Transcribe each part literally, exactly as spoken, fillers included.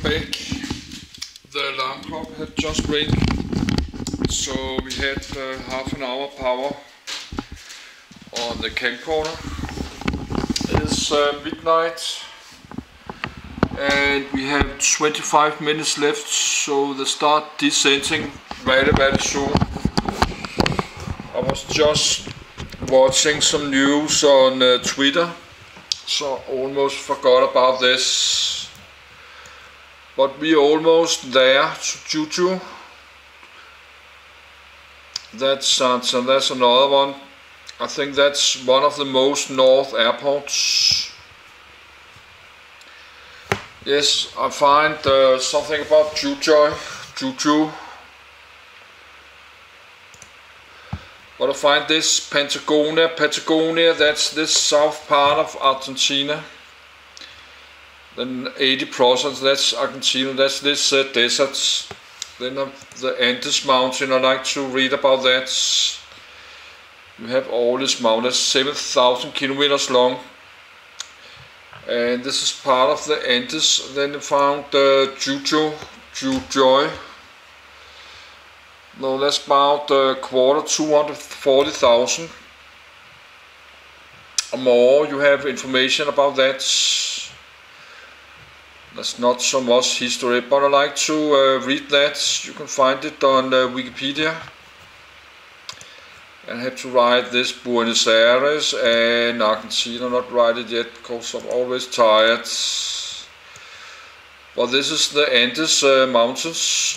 back. The alarm clock had just rang, so we had uh, half an hour power on the camcorder. It's uh, midnight and we have twenty-five minutes left, so they start descending very very soon. I was just watching some news on uh, Twitter, so almost forgot about this. But we're almost there to Juju. That's uh, so that's another one. I think that's one of the most north airports. Yes, I find uh, something about Juju, Juju. But I find this Patagonia, Patagonia, that's this south part of Argentina. Then eighty percent that's Argentina, that's this uh, deserts. Then uh, the Andes mountain, I like to read about that. You have all these mountains, seven thousand kilometers long. And this is part of the Andes. Then I found uh, Juju, Jujuy. No, that's about a quarter, two hundred forty thousand. Or more, you have information about that. That's not so much history, but I like to uh, read that. You can find it on uh, Wikipedia. I have to write this Buenos Aires and Argentina, not write it yet because I'm always tired. But this is the Andes uh, mountains.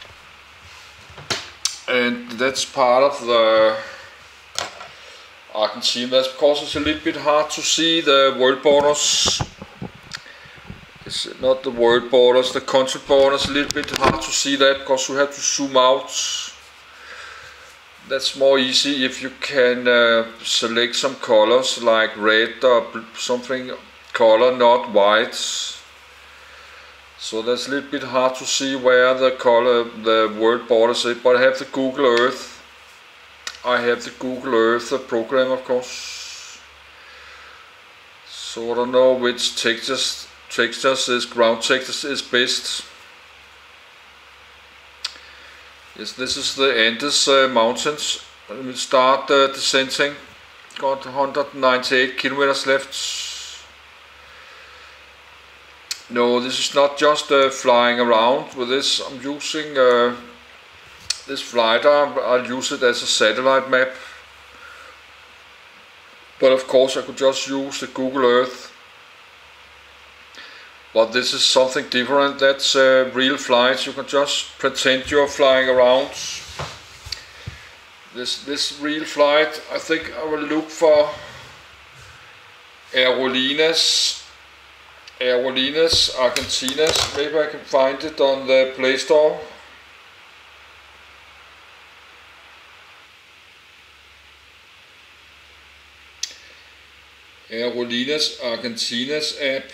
And that's part of the Argentina. That's because it's a little bit hard to see the world borders. It's not the world borders, the country borders. A little bit hard to see that because you have to zoom out. That's more easy if you can uh, select some colors like red or something color, not white. So that's a little bit hard to see where the color, the world borders is. But I have the Google Earth. I have the Google Earth program, of course. So I don't know which textures, textures is ground textures is best. Yes, this is the Andes uh, mountains. Let me start uh, descending. Got one hundred ninety-eight kilometers left. No, this is not just uh, flying around with this. I'm using uh, this Flightradar. I'll use it as a satellite map. But of course I could just use the Google Earth. But this is something different. That's uh, real flights. You can just pretend you're flying around. This this real flight, I think I will look for Aerolíneas. Aerolíneas Argentinas. Maybe I can find it on the Play Store. Aerolíneas Argentinas app.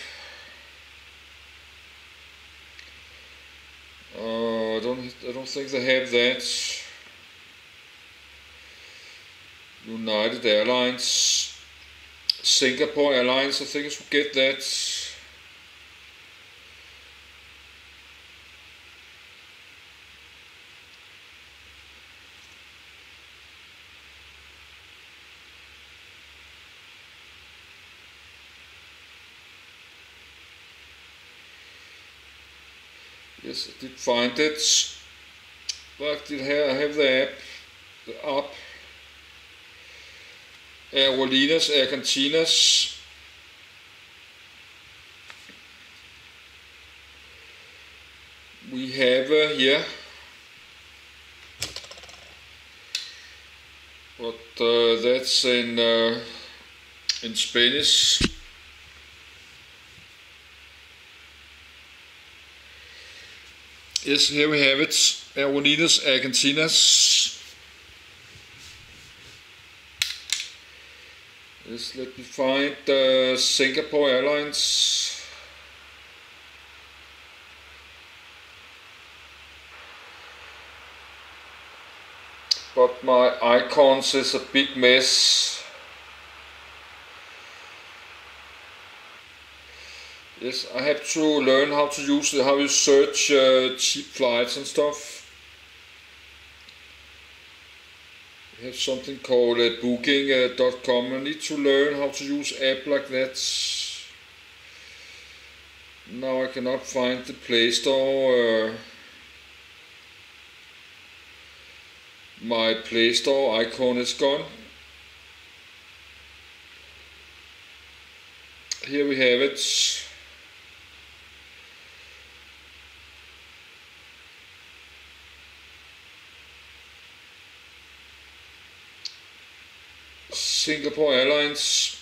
Uh, I don't. I don't think they have that. United Airlines, Singapore Airlines. I think I should get that. Yes, I did find it. But did I have the app? The app. Aerolíneas Argentinas. We have uh, here. But uh, that's in uh, in Spanish. Yes, here we have it, Aerolíneas Argentinas. Yes, let me find uh, Singapore Airlines. But my icons is a big mess. Yes, I have to learn how to use it, how you search uh, cheap flights and stuff. We have something called uh, booking dot com. I need to learn how to use app like that. Now I cannot find the Play Store. Uh, my Play Store icon is gone. Here we have it. Singapore Airlines.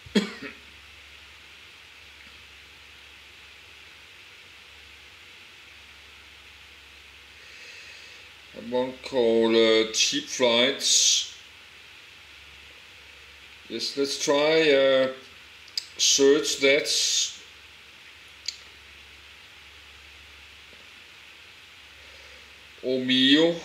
One called uh, cheap flights. Yes, let's try uh, search that. Omio.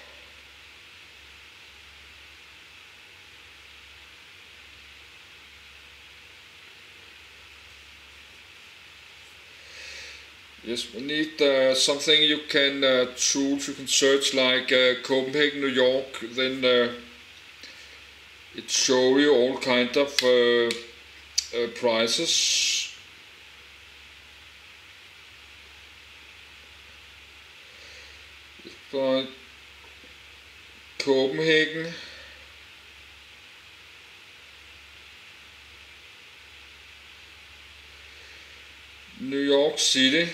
Yes, we need uh, something you can uh, tools you can search like uh, Copenhagen, New York. Then uh, it show you all kind of uh, uh, prices. Like Copenhagen. New York City.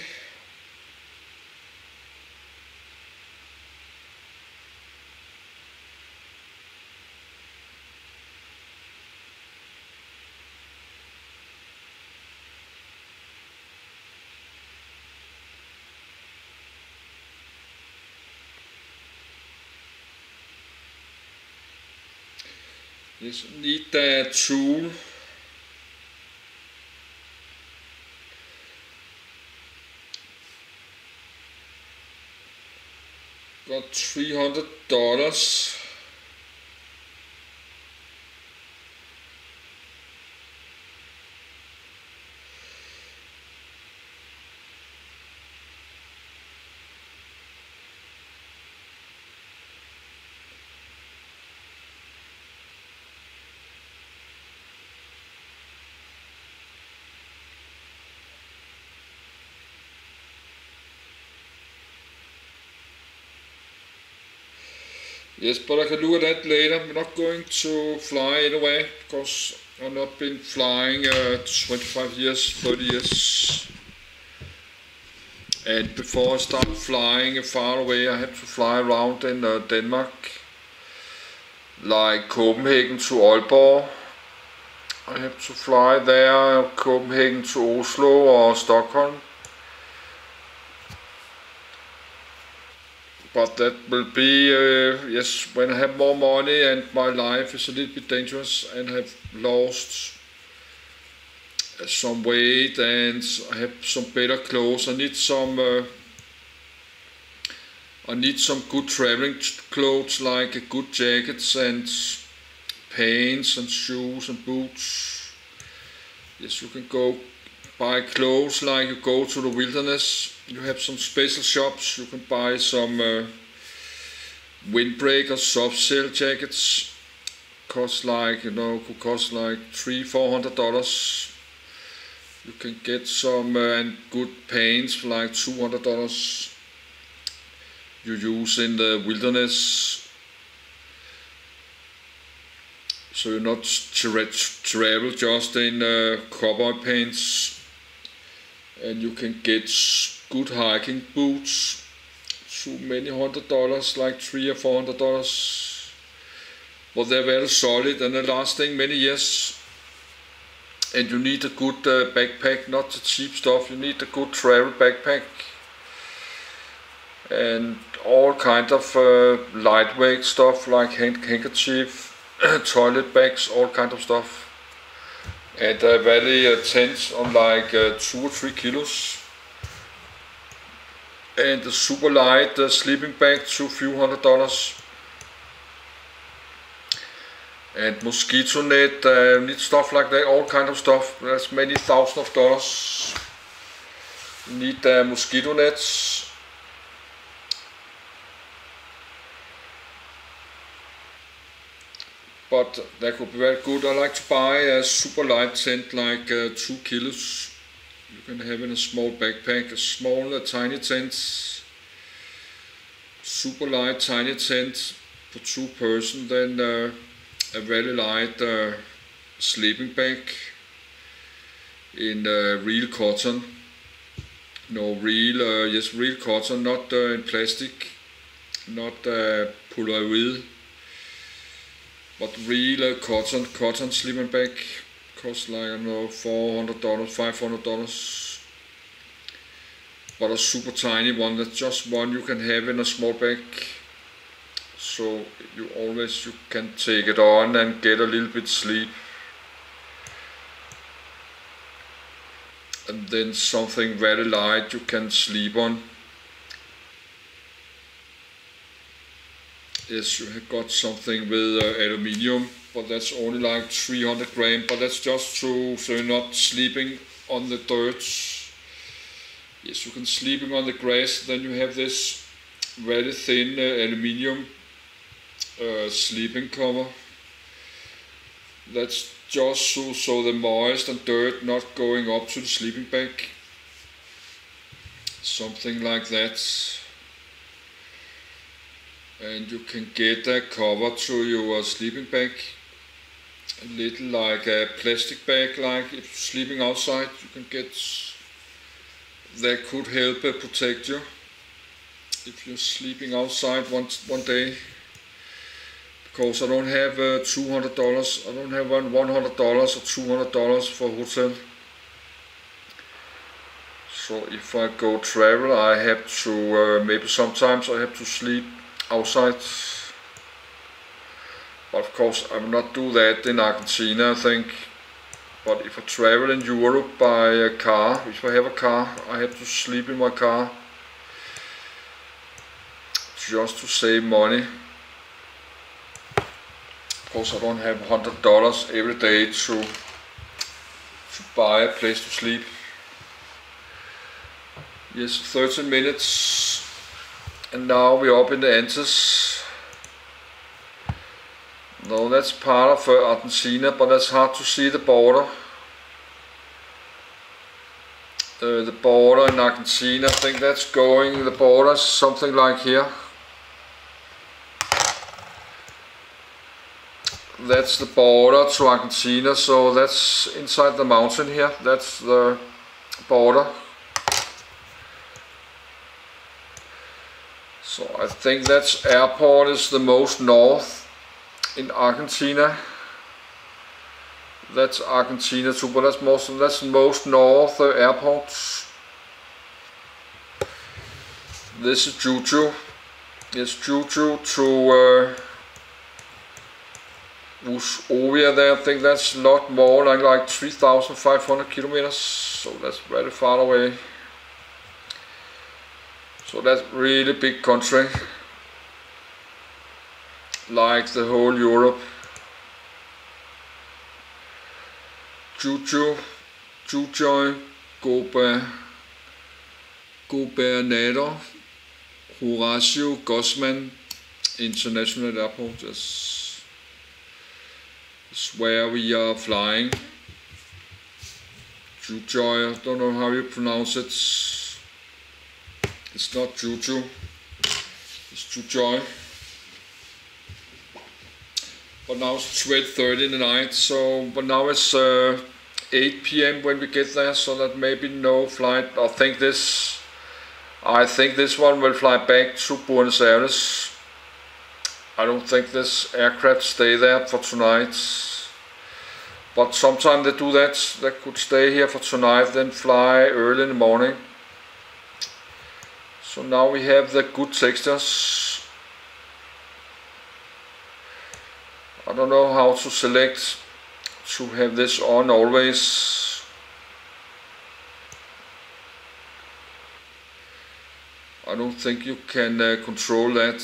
Yes, need that tool. Got three hundred dollars. Yes, but I can look at that later. I'm not going to fly anyway, because I've not been flying uh, twenty-five years, thirty years. And before I start flying far away, I have to fly around in uh, Denmark. Like Copenhagen to Aalborg. I have to fly there, Copenhagen to Oslo or Stockholm. But that will be, uh, yes, when I have more money and my life is a little bit dangerous and have lost some weight and I have some better clothes. I need some, uh, I need some good traveling clothes like good jackets and pants and shoes and boots. Yes, you can go buy clothes like you go to the wilderness. You have some special shops. You can buy some uh, windbreaker soft shell jackets. Cost like you know could cost like three four hundred dollars. You can get some uh, and good pants for like two hundred dollars. You use in the wilderness, so you're not tra travel just in uh, cowboy pants. And you can get good hiking boots, so many hundred dollars, like three or four hundred dollars. But they're very solid and they're lasting many years. And you need a good uh, backpack, not the cheap stuff. You need a good travel backpack. And all kind of uh, lightweight stuff like hand handkerchief, toilet bags, all kind of stuff. And uh, very uh, tense on like uh, two or three kilos. And the super light uh, sleeping bag to a few hundred dollars. And mosquito net, uh, need stuff like that, all kind of stuff. There's many thousands of dollars. You need uh, mosquito nets. But that could be very good. I like to buy a super light tent, like uh, two kilos. You can have in a small backpack, a small, uh, tiny tent. Super light, tiny tent for two person. Then uh, a very light uh, sleeping bag in uh, real cotton. No, real, uh, yes, real cotton, not uh, in plastic, not uh, polyurethane. But real uh, cotton, cotton sleeping bag costs like, I don't know, four hundred dollars, five hundred dollars. But a super tiny one, that's just one you can have in a small bag. So you always you can take it on and get a little bit sleep. And then something very light you can sleep on. Yes, you have got something with uh, aluminium, but that's only like three hundred grams, but that's just to, so you're not sleeping on the dirt. Yes, you can sleeping on the grass, then you have this very thin uh, aluminium uh, sleeping cover. That's just so, so the moist and dirt not going up to the sleeping bag. Something like that. And you can get a cover to your sleeping bag, a little like a plastic bag, like if you're sleeping outside, you can get, that could help uh, protect you if you're sleeping outside one, one day. Because I don't have uh, two hundred dollars, I don't have one hundred dollars or two hundred dollars for hotel. So if I go travel, I have to, uh, maybe sometimes I have to sleep outside, but of course I will not do that in Argentina, I think. But if I travel in Europe by a car, if I have a car, I have to sleep in my car just to save money. Of course I don't have one hundred dollars every day to, to buy a place to sleep. Yes, thirteen minutes. And now we're up in the Andes. No, that's part of uh, Argentina, but that's hard to see the border. Uh, the border in Argentina, I think that's going, the border is something like here. That's the border to Argentina, so that's inside the mountain here, that's the border. So I think that airport is the most north in Argentina. That's Argentina too, but that's most that's the most north uh, airport. This is Jujuy. It's Jujuy to uh, Ushuaia there. I think that's a lot more, like like three thousand five hundred kilometers. So that's very far away. So that's really big country, like the whole Europe. Jujuy, Jujuy, Gobernador Horacio Guzman International Airport. That's, that's where we are flying. Jujuy, I don't know how you pronounce it. It's not Jujuy, it's Jujuy. But now it's twelve thirty in the night, so, but now it's uh, eight P M when we get there, so that maybe no flight. I think this, I think this one will fly back to Buenos Aires. I don't think this aircraft stay there for tonight. But sometimes they do that, they could stay here for tonight, then fly early in the morning. So now we have the good textures. I don't know how to select to have this on always. I don't think you can uh, control that.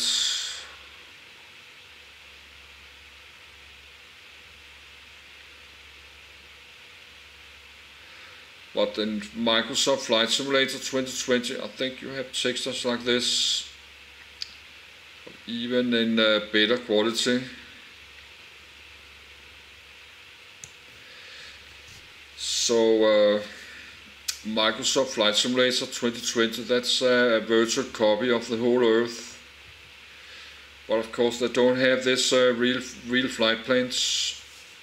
But but in Microsoft Flight Simulator twenty twenty, I think you have textures like this, even in uh, better quality. So uh, Microsoft Flight Simulator twenty twenty, that's uh, a virtual copy of the whole Earth. But of course they don't have this uh, real real flight planes.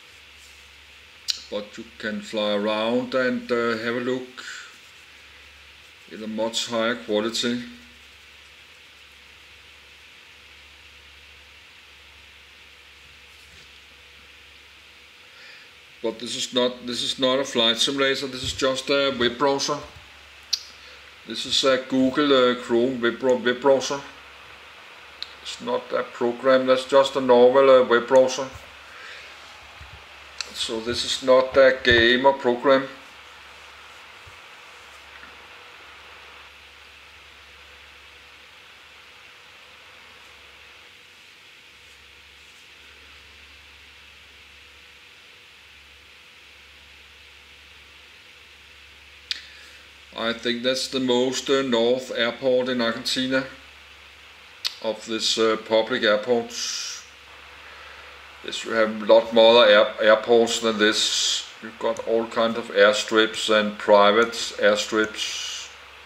But you can fly around and uh, have a look in a much higher quality. But this is not this is not a flight simulator. This is just a web browser. This is a Google uh, Chrome web, web browser. It's not a program. That's just a normal uh, web browser. So this is not a game or program. I think that's the most uh, north airport in Argentina of this uh, public airports. Yes, you have a lot more air, airports than this. You've got all kinds of airstrips and private airstrips.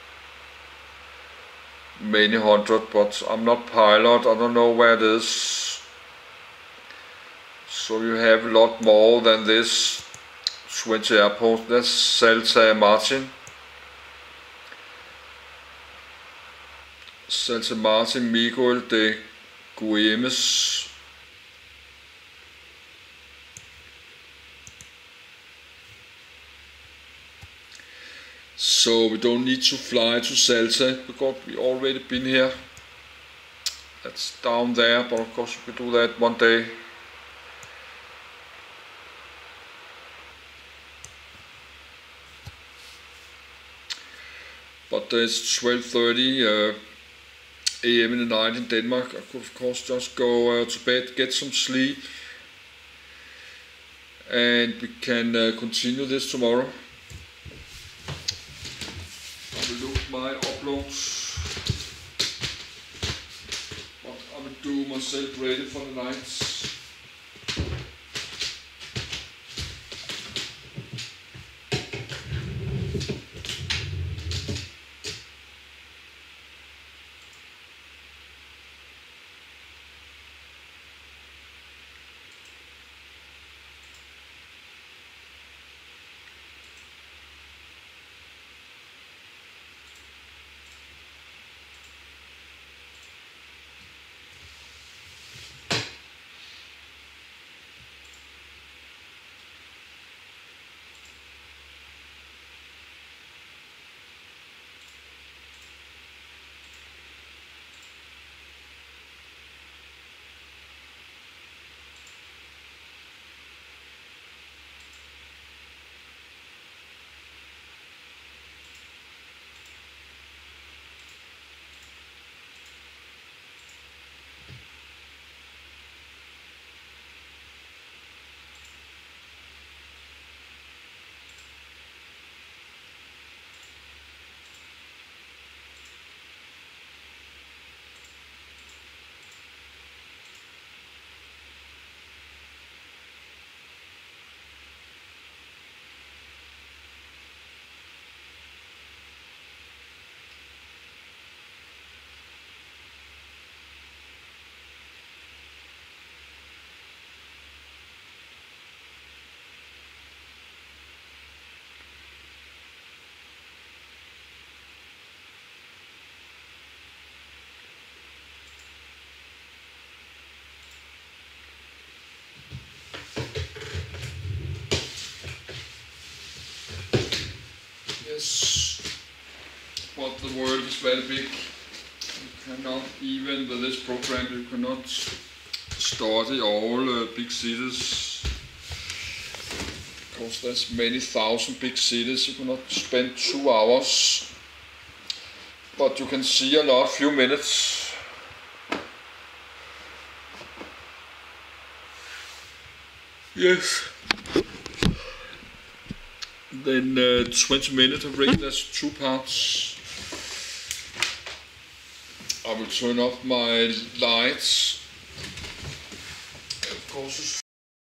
Many hundred, but I'm not pilot, I don't know where it is. So you have a lot more than this twenty airports. That's Salta Martin. Salta Martin Miguel de Güemes. So we don't need to fly to Salta because we already been here. That's down there, but of course we can do that one day. But it's twelve thirty uh, A M in the night in Denmark. I could of course just go uh, to bed, get some sleep, and we can uh, continue this tomorrow. I will look my uploads, but I will do myself ready for the night. Yes, but the world is very big. You cannot, even with this program, you cannot study all uh, big cities. Because there's many thousand big cities, you cannot spend two hours. But you can see a lot, few minutes. Yes. then uh, twenty minutes of ring. That's two parts. I will turn off my lights. Of course.